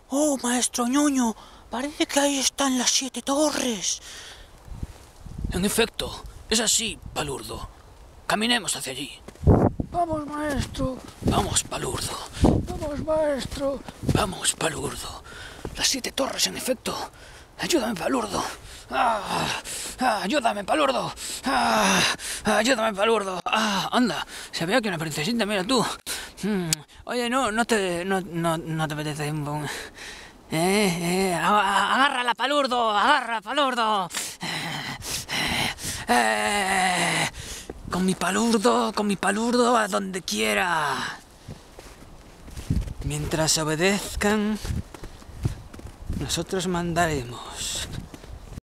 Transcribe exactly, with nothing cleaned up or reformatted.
Oh, maestro ñoño, parece que ahí están las siete torres. En efecto, es así, Palurdo. Caminemos hacia allí. Vamos, maestro. Vamos, Palurdo. Vamos, maestro. Vamos, Palurdo. Las siete torres, en efecto. Ayúdame, Palurdo. Ah, ah, ayúdame, Palurdo. Ah, ayúdame, Palurdo. Ah, anda, se ve aquí una princesita, mira tú. Hmm. Oye, no, no te, no, no, no te apetece un poco. Eh, eh, agárrala, Palurdo, agarra, Palurdo. Eh, con mi Palurdo, con mi Palurdo a donde quiera. Mientras obedezcan, nosotros mandaremos.